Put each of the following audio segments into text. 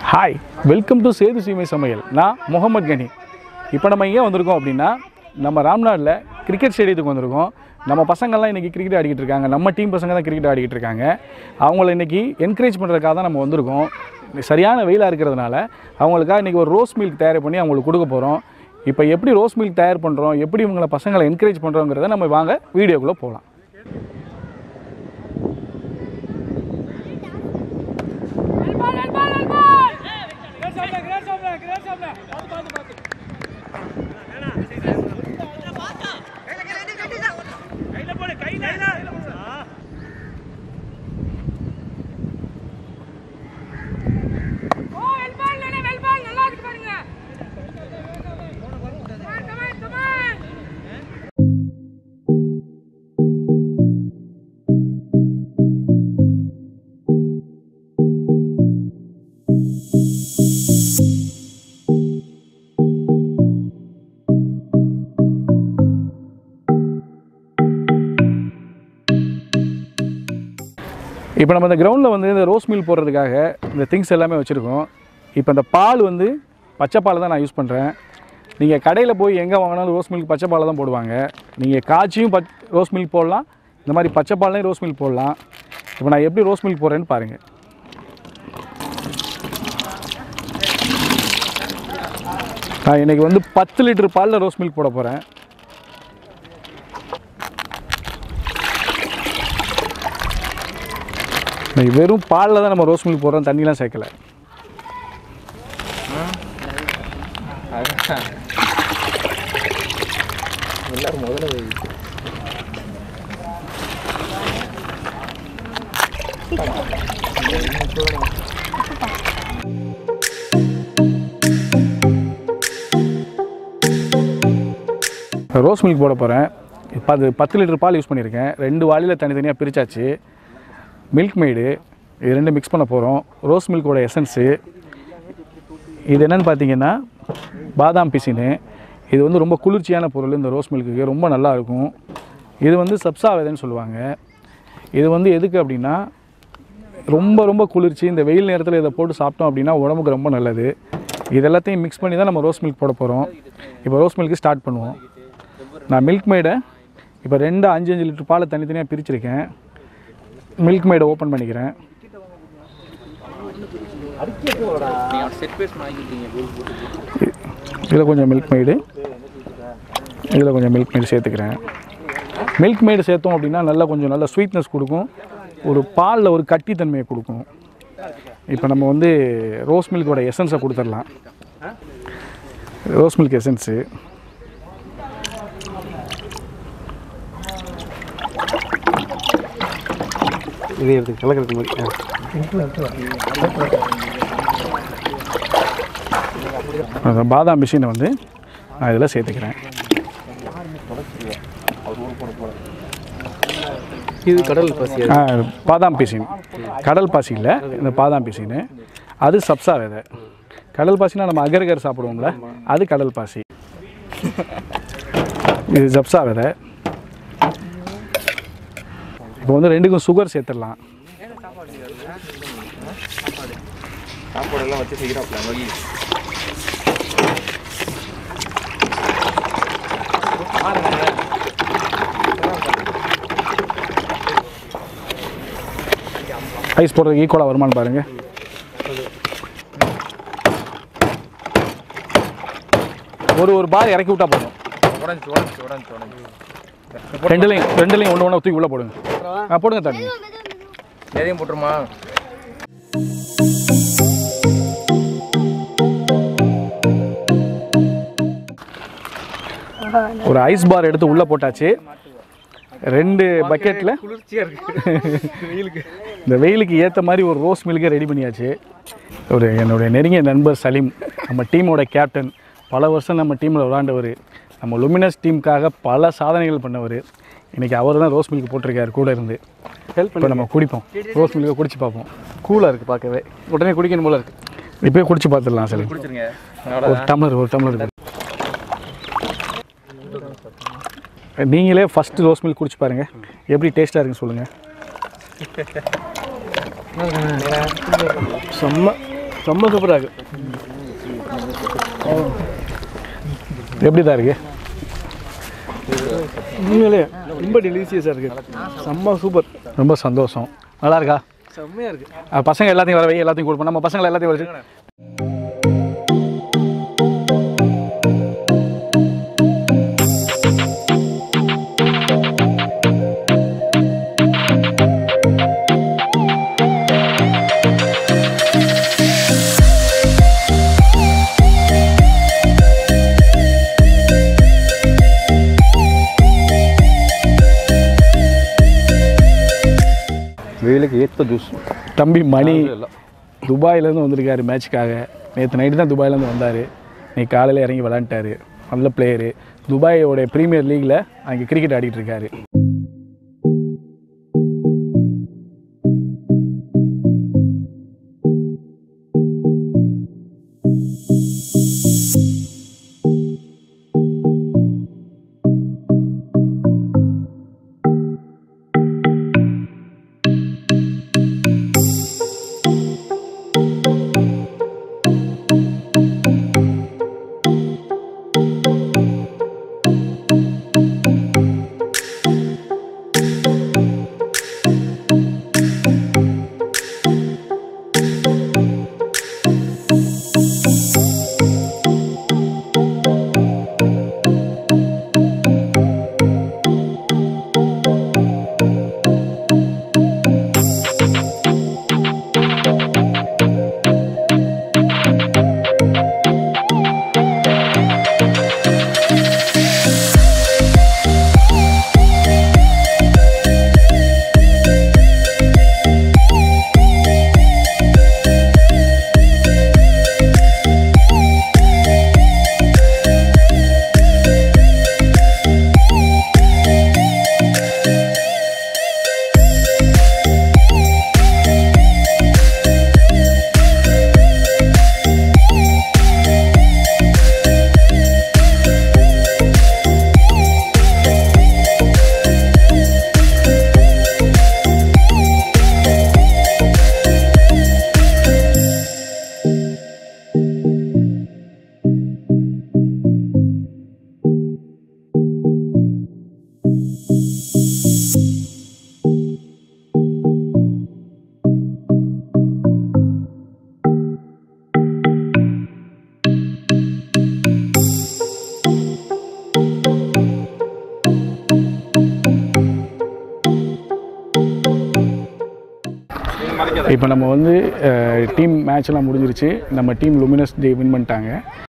Hi, welcome to Setu சீமை சமையல். நான் முகமது கனி. இப்போ நம்ம எங்கே வந்திருக்கோம் அப்படின்னா, நம்ம ராம்நாட்டில் கிரிக்கெட் ஸ்டேடியத்துக்கு வந்திருக்கோம். நம்ம பசங்கள்லாம் இன்றைக்கி கிரிக்கெட் ஆடிக்கிட்டு இருக்காங்க. நம்ம டீம் பசங்க தான் கிரிக்கெட் ஆடிக்கிட்டு இருக்காங்க. அவங்கள இன்றைக்கி என்கரேஜ் பண்ணுறதுக்காக தான் நம்ம வந்திருக்கோம். சரியான வெயிலாக இருக்கிறதுனால அவங்களுக்காக இன்றைக்கி ஒரு ரோஸ் மில்க் தயார் பண்ணி அவங்களுக்கு கொடுக்க போகிறோம். இப்போ எப்படி ரோஸ் மில்க் தயார் பண்ணுறோம், எப்படி இவங்களை பசங்களை என்கரேஜ் பண்ணுறோங்கிறத நம்ம வாங்க வீடியோக்குள்ளே போகலாம். இப்போ நம்ம இந்த கிரவுண்டில் வந்து இந்த ரோஸ் மில்க் போடுறதுக்காக இந்த திங்ஸ் எல்லாமே வச்சுருக்கோம். இப்போ இந்த பால் வந்து பச்சை பால் தான் நான் யூஸ் பண்ணுறேன். நீங்கள் கடையில் போய் எங்கே வாங்கினாலும் ரோஸ் மில்க் பச்சை பால் தான் போடுவாங்க. நீங்கள் காய்ச்சியும் ரோஸ் மில்க் போடலாம், இந்த மாதிரி பச்சை பால்லையும் ரோஸ் மில்க் போடலாம். இப்போ நான் எப்படி ரோஸ் மில்க் போடுறேன்னு பாருங்கள். நான் இன்றைக்கி வந்து 10 லிட்டர் பாலில் ரோஸ் மில்க் போட போகிறேன். வெறும் பாலில் தான் நம்ம ரோஸ் மில்க் போடுறோம், தண்ணிலாம் சேர்க்கலை. எல்லாரும் முதல்ல ரோஸ் மில்க் போட போகிறேன். இப்போ அது 10 லிட்டர் பால் யூஸ் பண்ணியிருக்கேன். 2 வாளியில் தனித்தனியாக பிரித்தாச்சு. மில்க் மெய்டு இது 2 மிக்ஸ் பண்ண போகிறோம். ரோஸ் மில்கோட எசன்ஸு இது என்னென்னு பார்த்தீங்கன்னா பாதாம் பிசினு. இது வந்து ரொம்ப குளிர்ச்சியான பொருள். இந்த ரோஸ் மில்க்குக்கு ரொம்ப நல்லாயிருக்கும். இது வந்து சப்சா விதைன்னு சொல்லுவாங்க. இது வந்து எதுக்கு அப்படின்னா ரொம்ப ரொம்ப குளிர்ச்சி. இந்த வெயில் நேரத்தில் இதை போட்டு சாப்பிட்டோம் அப்படின்னா உடம்புக்கு ரொம்ப நல்லது. இது எல்லாத்தையும் மிக்ஸ் பண்ணி தான் நம்ம ரோஸ் மில்க் போட போகிறோம். இப்போ ரோஸ் மில்க்கு ஸ்டார்ட் பண்ணுவோம். நான் மில்க் மெய்டை இப்போ 2 5 லிட்டர் பாலை தனித்தனியாக பிரிச்சுருக்கேன். மில்க் மெய்டை ஓப்பன் பண்ணிக்கிறேன். இதில் கொஞ்சம் மில்க் மெய்டு, இதில் கொஞ்சம் மில்க் மெய்டு சேர்த்துக்கிறேன். மில்க் மெய்டு சேர்த்தோம் அப்படின்னா நல்லா கொஞ்சம் நல்ல ஸ்வீட்னஸ் கொடுக்கும், ஒரு பாலில் ஒரு கட்டித்தன்மையை கொடுக்கும். இப்போ நம்ம வந்து ரோஸ் மில்கோட எசன்ஸை கொடுத்துடலாம். ரோஸ் மில்க் எசன்ஸு இதே எடுத்து கலக்கிறதுக்கு மாதிரி பாதாம் மிஷினை வந்து நான் இதில் சேர்த்துக்கிறேன். இது கடல் பாசி, பாதாம் பிசின். கடல் பாசி இல்லை, இந்த பாதாம் பிசின்னு. அது சப்சா விதை. கடல் பாசினா நம்ம அகர்கர் சாப்பிடுவோம்ல, அது கடல் பாசி. இது சப்சா விதை. இப்போ வந்து 2க்கும் சுகர் சேர்த்துடலாம். சாப்பாடெல்லாம் வச்சு செய்கிறோம். ஐஸ் போடுறதுக்கு ஈக்குவலாக வருமானு பாருங்கள். ஒரு பார் இறக்கி விட்டா போதும். ரெண்டுலையும் ஒன்று தூக்கி உள்ளே போடுங்க. போடுங்க தண்ணி எதையும் போட்டுருமா. ஒரு ஐஸ் பார் எடுத்து உள்ளே போட்டாச்சு. 2 பக்கெட்டில் குளிர்ச்சியாக இருக்குது. இந்த வெயிலுக்கு ஏற்ற மாதிரி ஒரு ரோஸ் மில்கை ரெடி பண்ணியாச்சு. என்னுடைய நெருங்கிய நண்பர் சலீம், நம்ம டீமோட கேப்டன், பல வருஷம் நம்ம டீமில் விளாண்டவர், நம்ம லுமினஸ் டீமுக்காக பல சாதனைகள் பண்ணவர். இன்றைக்கி அவர் தான் ரோஸ் மில்க் போட்டிருக்காரு கூட இருந்து. இப்போ நம்ம குடிப்போம். ரோஸ் மில்கை குடிச்சு பார்ப்போம். கூலாக இருக்குது பார்க்கவே, உடனே குடிக்கணும் போல இருக்குது. இப்போயே குடிச்சு பார்த்துடலாம் சலீம். குடிச்சிருங்க. ஒரு டம்ளர் இருக்குது. நீங்களே ஃபர்ஸ்ட் ரோஸ் மில்க் குடிச்சு பாருங்க எப்படி டேஸ்டா இருக்குன்னு சொல்லுங்க. செம்ம செம்ம சூப்பராக இருக்குது. எப்படி தான் இருக்குது? உண்மையிலே ரொம்ப டெலிசியஸாக இருக்குது. செம்ம சூப்பர். ரொம்ப சந்தோஷம். நல்லா இருக்கா? செம்மையாக இருக்குது. பசங்க எல்லாத்தையும் வர வை, எல்லாத்தையும் கொடுப்போம். நம்ம பசங்களை எல்லாத்தையும் வச்சு வெயிலுக்கு ஏற்ற ஜூஸ். தம்பி மணி துபாயிலேருந்து வந்திருக்காரு மேட்சுக்காக. நேற்று நைட்டு தான் துபாயிலேருந்து வந்தார். இன்னைக்கு காலையில் இறங்கி விளாண்டாரு. நல்ல பிளேயரு. துபாயோடைய ப்ரீமியர் லீகில் அங்கே கிரிக்கெட் ஆடிட்டு இருக்காரு. இப்போ நம்ம வந்து டீம் மேட்ச்லாம் முடிஞ்சிருச்சு. நம்ம டீம் லுமினஸ் டே வின் பண்ணிட்டாங்க.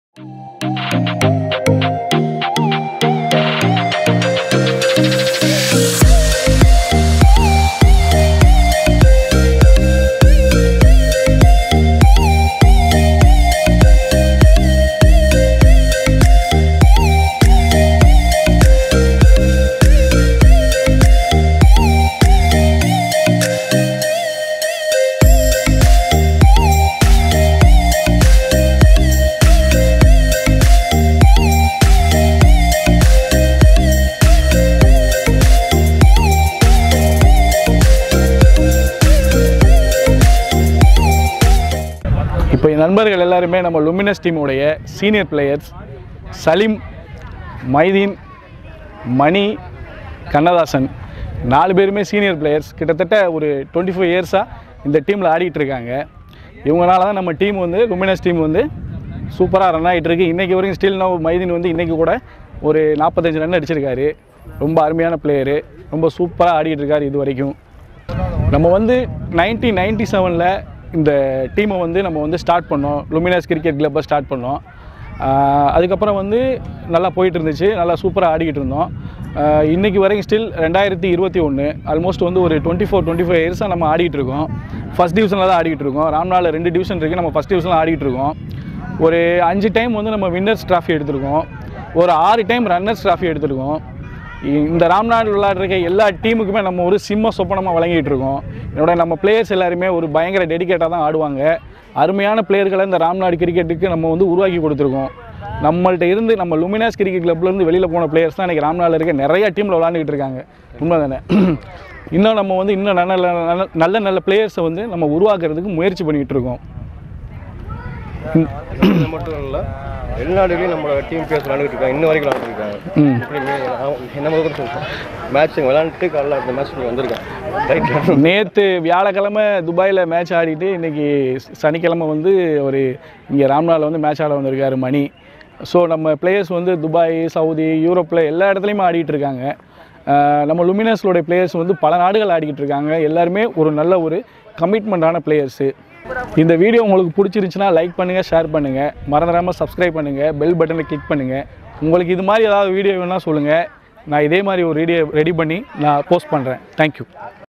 இப்போ என் நண்பர்கள் எல்லாருமே நம்ம லுமினஸ் டீமுடைய சீனியர் பிளேயர்ஸ். சலீம், மைதீன், மணி, கண்ணதாசன் 4 பேருமே சீனியர் பிளேயர்ஸ். கிட்டத்தட்ட ஒரு 25 இயர்ஸாக இந்த டீமில் ஆடிட்டு இருக்காங்க. இவங்களால தான் நம்ம டீம் வந்து லுமினஸ் டீம் வந்து சூப்பராக ரன் ஆகிட்டு இருக்கு. இன்றைக்கி வரைக்கும் ஸ்டில் நோ மைதீன் வந்து இன்றைக்கி கூட ஒரு 45 ரன் அடிச்சிருக்காரு. ரொம்ப அருமையான பிளேயரு. ரொம்ப சூப்பராக ஆடிட்டு இருக்காரு இது வரைக்கும். நம்ம வந்து 1997 இந்த டீமை வந்து நம்ம வந்து ஸ்டார்ட் பண்ணோம். லுமினஸ் கிரிக்கெட் கிளப்பை ஸ்டார்ட் பண்ணோம். அதுக்கப்புறம் வந்து நல்லா போயிட்டு இருந்துச்சு. நல்லா சூப்பராக ஆடிக்கிட்டு இருந்தோம். இன்றைக்கி வரைக்கும் ஸ்டில் 2021 ஆல்மோஸ்ட் வந்து ஒரு 24-25 இயர்ஸாக நம்ம ஆடிக்கிட்டு இருக்கோம். ஃபஸ்ட் டிவிஷனில் தான் ஆடிக்கிட்டு இருக்கோம். ராம்நாளில் 2 டிவிஷன் இருக்குது. நம்ம ஃபஸ்ட் டிவிஷனில் ஆடிக்கிட்டு இருக்கோம். ஒரு 5 டைம் வந்து நம்ம வின்னர்ஸ் ட்ராஃபி எடுத்திருக்கோம். ஒரு 6 டைம் ரன்னர்ஸ் ட்ராஃபி எடுத்திருக்கோம். இந்த ராம்நாடு விளையாடுற எல்லா டீமுக்குமே நம்ம ஒரு சிம்ம சொப்பனமாக வழங்கிட்டு இருக்கோம். என்னோட நம்ம பிளேயர்ஸ் எல்லாருமே ஒரு பயங்கர டெடிக்கேட்டாக தான் ஆடுவாங்க. அருமையான பிளேயர்களை இந்த ராம்நாடு கிரிக்கெட்டுக்கு நம்ம வந்து உருவாக்கி கொடுத்துருக்கோம். நம்மள்ட்ட இருந்து நம்ம லுமினஸ் கிரிக்கெட் கிளப்லேருந்து வெளியில் போன பிளேயர்ஸ் தான் இன்றைக்கி ராம்நாடில் இருக்க நிறைய டீமில் விளாண்டுக்கிட்டு இருக்காங்க. உண்மை தானே? இன்னும் நம்ம வந்து இன்னும் நல்ல நல்ல பிளேயர்ஸை வந்து நம்ம உருவாக்குறதுக்கு முயற்சி பண்ணிகிட்டு இருக்கோம். இது மட்டும் இல்லை வெளிநாடுகளையும் நம்மளோட டீம் பேஸ் விளாண்டுட்டு இருக்காங்க, இன்ன வரைக்கும் விளாண்டுருக்காங்க. என்ன கூட சொல்லுவோம் மேட்ச் விளாண்டுட்டு காலைல அந்த மேட்ச் வந்திருக்காங்க. நேற்று வியாழக்கிழமை துபாயில் மேட்ச் ஆடிட்டு இன்றைக்கி சனிக்கிழமை வந்து ஒரு இங்கே ராம்நாளில் வந்து மேட்ச் ஆட வந்திருக்காரு மணி. ஸோ நம்ம பிளேயர்ஸ் வந்து துபாய், சவுதி, யூரோப்பில் எல்லா இடத்துலையுமே ஆடிட்டு இருக்காங்க. நம்ம லுமினஸோடைய பிளேயர்ஸ் வந்து பல நாடுகள் ஆடிக்கிட்டு இருக்காங்க. எல்லாருமே ஒரு நல்ல ஒரு கமிட்மெண்ட்டான பிளேயர்ஸு. இந்த வீடியோ உங்களுக்கு பிடிச்சிருந்துச்சுன்னா லைக் பண்ணுங்கள், ஷேர் பண்ணுங்கள், மறந்துடாமல் சப்ஸ்கிரைப் பண்ணுங்கள், பெல் பட்டனை கிளிக் பண்ணுங்கள். உங்களுக்கு இது மாதிரி ஏதாவது வீடியோ வேணால் சொல்லுங்கள், நான் இதே மாதிரி ஒரு வீடியோ ரெடி பண்ணி நான் போஸ்ட் பண்ணுறேன். தேங்க்யூ.